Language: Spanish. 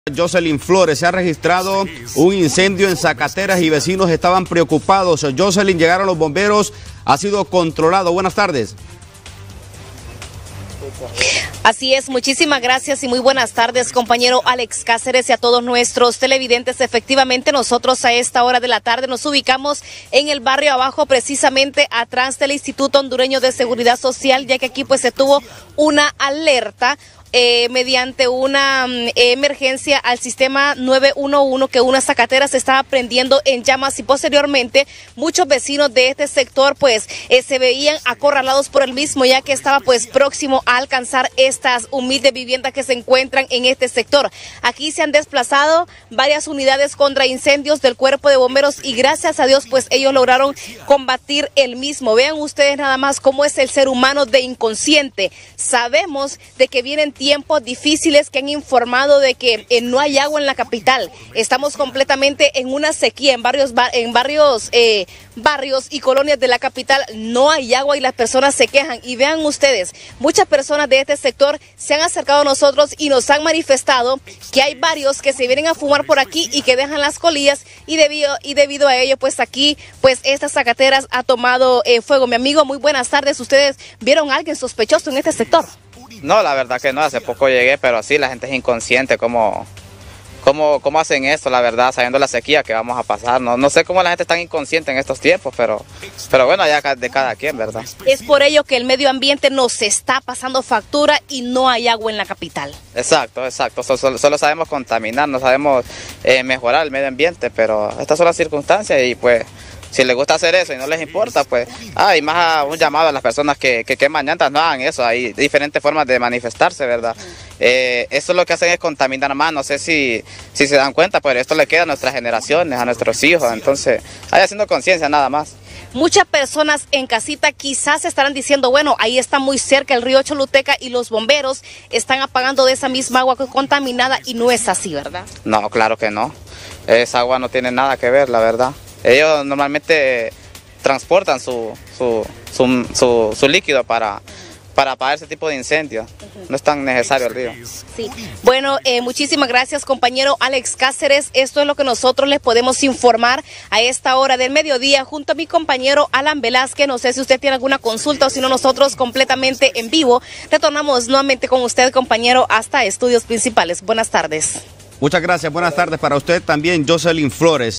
Jocelyn Flores, se ha registrado un incendio en Zacateras y vecinos estaban preocupados. Jocelyn, llegaron los bomberos, ha sido controlado. Buenas tardes. Así es, muchísimas gracias y muy buenas tardes, compañero Alex Cáceres, y a todos nuestros televidentes. Efectivamente, nosotros a esta hora de la tarde nos ubicamos en el barrio abajo, precisamente atrás del Instituto Hondureño de Seguridad Social, ya que aquí pues se tuvo una alerta mediante una emergencia al sistema 911 que una Zacatera se estaba prendiendo en llamas, y posteriormente muchos vecinos de este sector pues se veían acorralados por el mismo, ya que estaba pues próximo a alcanzar estas humildes viviendas que se encuentran en este sector. Aquí se han desplazado varias unidades contra incendios del cuerpo de bomberos y gracias a Dios pues ellos lograron combatir el mismo. Vean ustedes nada más cómo es el ser humano de inconsciente. Sabemos de que vienen tiempos difíciles, que han informado de que no hay agua en la capital. Estamos completamente en una sequía en varios barrios y colonias de la capital. No hay agua y las personas se quejan. Y vean ustedes, muchas personas de este sector se han acercado a nosotros y nos han manifestado que hay varios que se vienen a fumar por aquí y que dejan las colillas, y debido a ello pues aquí pues estas Zacateras ha tomado fuego. Mi amigo, muy buenas tardes. ¿Ustedes vieron a alguien sospechoso en este sector? No, la verdad que no, hace poco llegué, pero sí, la gente es inconsciente. ¿Cómo hacen esto, la verdad, sabiendo la sequía que vamos a pasar? No sé cómo la gente es tan inconsciente en estos tiempos, pero bueno, ya de cada quien, ¿verdad? Es por ello que el medio ambiente nos está pasando factura y no hay agua en la capital. Exacto. Solo sabemos contaminar, no sabemos mejorar el medio ambiente, pero estas son las circunstancias y pues si les gusta hacer eso y no les importa, pues hay más un llamado a las personas que queman llantas, no hagan eso. Hay diferentes formas de manifestarse, ¿verdad? Eso lo que hacen es contaminar más. No sé si se dan cuenta, pero esto le queda a nuestras generaciones, a nuestros hijos. Entonces, hay haciendo conciencia nada más. Muchas personas en casita quizás estarán diciendo, bueno, ahí está muy cerca el río Choluteca y los bomberos están apagando de esa misma agua contaminada, y no es así, ¿verdad? No, claro que no. Esa agua no tiene nada que ver, la verdad. Ellos normalmente transportan su líquido para apagar ese tipo de incendios. No es tan necesario el río. Sí. Bueno, muchísimas gracias, compañero Alex Cáceres. Esto es lo que nosotros les podemos informar a esta hora del mediodía junto a mi compañero Alan Velázquez. No sé si usted tiene alguna consulta o si no, nosotros completamente en vivo retornamos nuevamente con usted, compañero, hasta estudios principales. Buenas tardes. Muchas gracias, buenas tardes para usted también, Jocelyn Flores.